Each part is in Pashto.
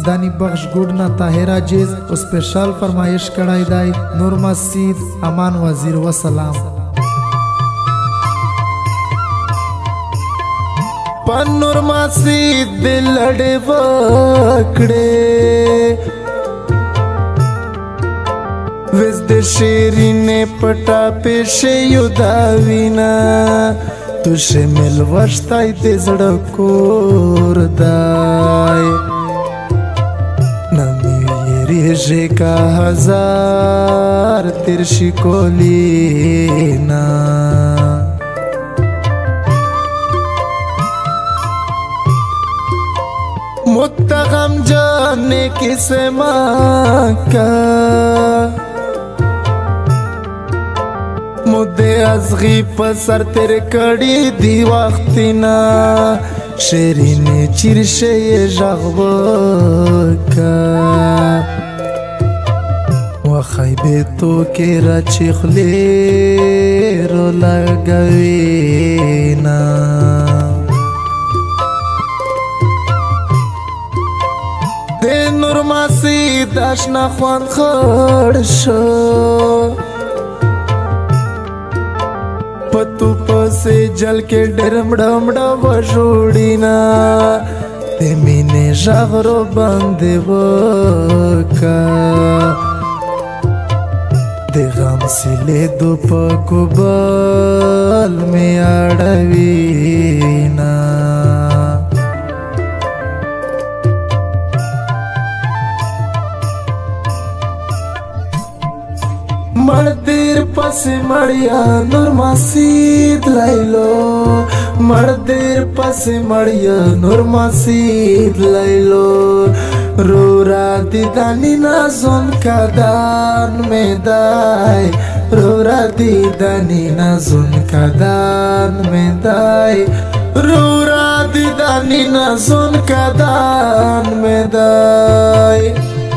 دانی بخش گوڑنا طاہر عزیز اسپیشل فرمایش کڑائی دائی نور مسجد امان وزیر و سلام پن نور مسجد دل لڑے وکڑے وز د شیرین پټا پیشه یو دا وینا تو شمل ورشتای د زړه کور دای نمی یریږي کا هزار تیر شي کولینا متغم جانے کسے ماکا مدے ازغی پسر تیر کڑی دی وقتنا شیرین چیرشے جغبکا وخیبے تو کے رچخلی رو لگوینا دے نور مسجد اشنا خوان خڑ شو پتو پسے جل کے ڈرمڑا وجوڑینا تے مینے جغرو بندے وکا دے غم سلے دو پاکو بال میں اڑوینا مردیر پس مڑیا نور مسجد لائلو مردیر پس مڑیا نور مسجد لائلو رو را دیدانی نازون کا دان میں دائی رو را دیدانی نازون کا دان میں دائی رو را دیدانی نازون کا دان میں دائی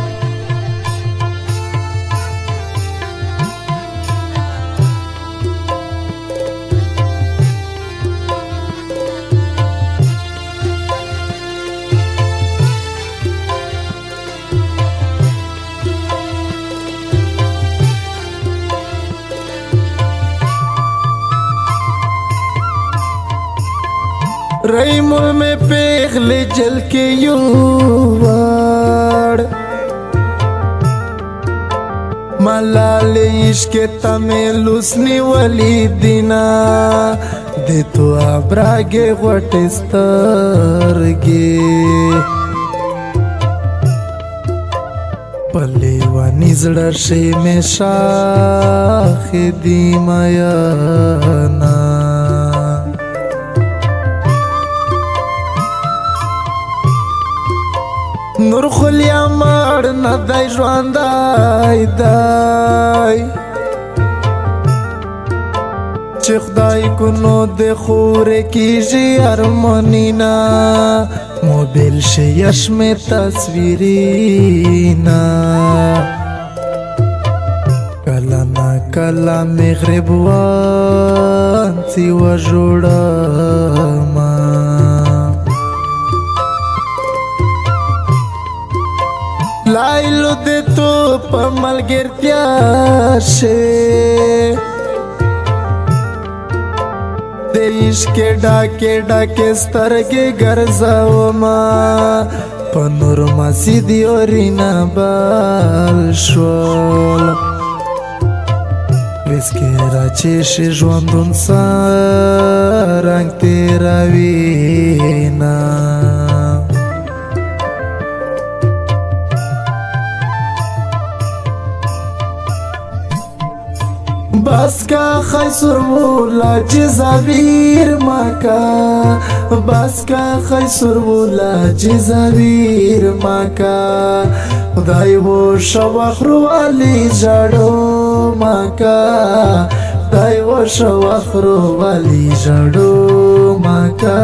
ریمول میں پیغلے جل کے یوار ملال عشق تمہیں لسنی ولی دینا دے تو ابراگے غٹسترگے پلے وانی زڑشے میں شاخ دی میانا نور خلیا مار ندای ژوندای دای چې خدای کو نو د خور کیږي ارمانینا موبیل شیش میں تصویرینا کلا نا کلا مغرب وانتی و جوڑا لائلو دے تو پمل گرتیا شے دے عشق ڈاکے سترگے گرزاو ما پنور مسجد یورینا بال شول ویسکے راچے شے ژوندون سا رنگ تیرا وینا بس کا خیسر مولا جزابیر مکا بس کا خیسر مولا جزابیر مکا خدای و شوخرو علی جڑو مکا خدای و شوخرو علی جڑو مکا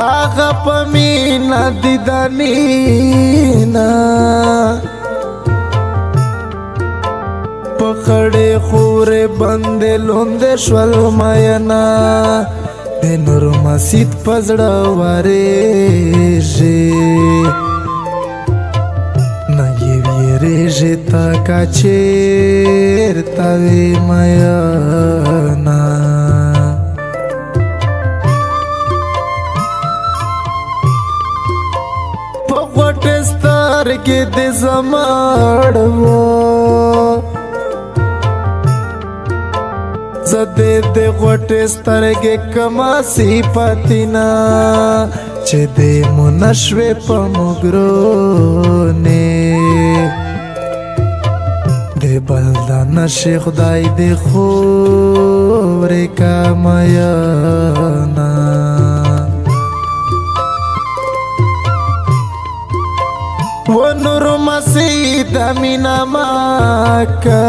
آغا پمینا دیدانینا پخڑے خورے بندے لوندے شول ماینا دے نور مسید پزڑا واریجی نا یہ ویریجی تا کچیر تاوی ماینا پغوٹستار کے دے زماڑو زده د غوټې سترګې کما صفتنا چې د منشوې په مګرونې د بلدا نشي خدای د خورې کمایانا و نور مسید مینا ماکا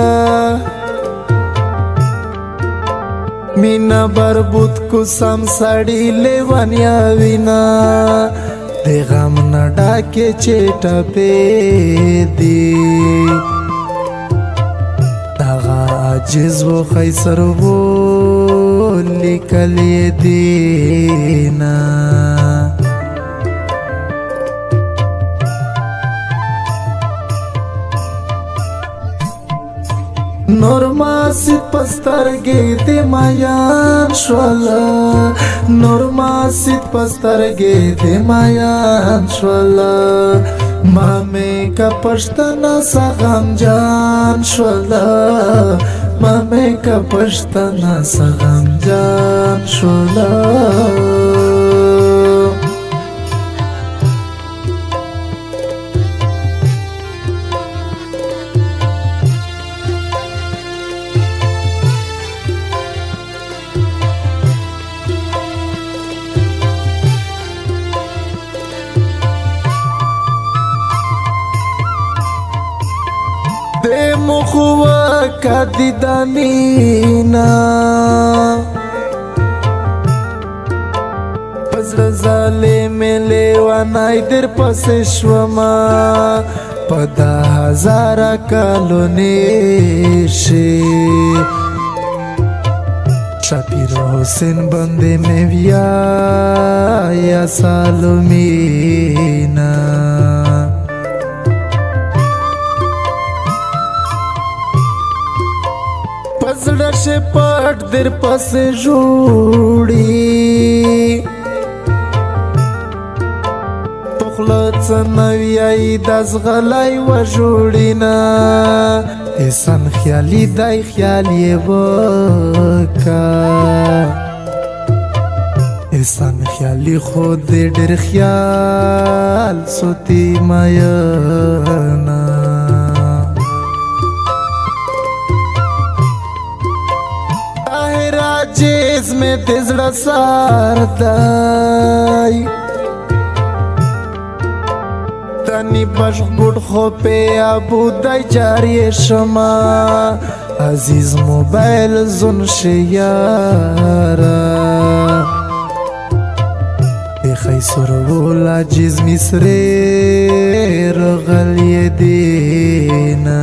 مینا بربود کو سم سړی لیوانیا وینا د غم نه ډاکې چټه پې دی دغه عاجز و خیسر و لیکلی دینا نور ماسید پسترگی دی مایان شوالا نور ماسید پسترگی دی مایان شوالا مامی کا پشتنا سغم جان شوالا مامی کا پشتنا سغم جان شوالا مخوا کا دیدانینا پزر ظالم لیوانای در پس شوما پدا هزارا کالو نیشی شپیر حسین بندے میں ویا یا سالومینا پزړه شه پټ در پسې جوړي پخله څه نویای داس غلای و جوړینا احسان خیالي دای خیال یې وکا احسان خیالي خود ډېر خیال سوتی ماینا جیز میں تزڑا سار دائی تانی بشق گوڑ خو پہ ابو دائی جاری شما عزیز موبائل زن شیارا خی سرول عجیز مصری رغلی دینا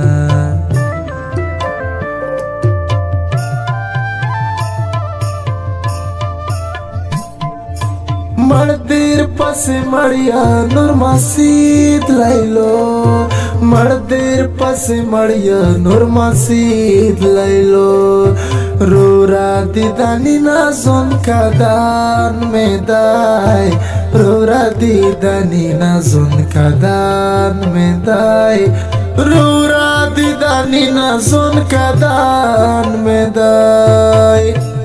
مردیر پس مڑیا نور مسید لائلو مردیر پس مڑیا نور مسید لائلو رورا دیدانی نازون کدان میں دائی رورا دیدانی نازون کدان میں دائی رورا دیدانی نازون کدان میں دائی